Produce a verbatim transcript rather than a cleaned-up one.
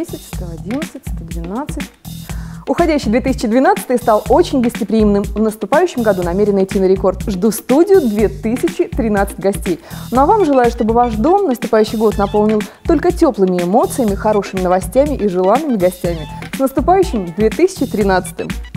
десять, сто одиннадцать, сто двенадцать. Уходящий две тысячи двенадцатый стал очень гостеприимным. В наступающем году намерен идти на рекорд. Жду студию две тысячи тринадцать гостей. Ну а вам желаю, чтобы ваш дом наступающий год наполнил только теплыми эмоциями, хорошими новостями и желанными гостями. С наступающим две тысячи тринадцатым!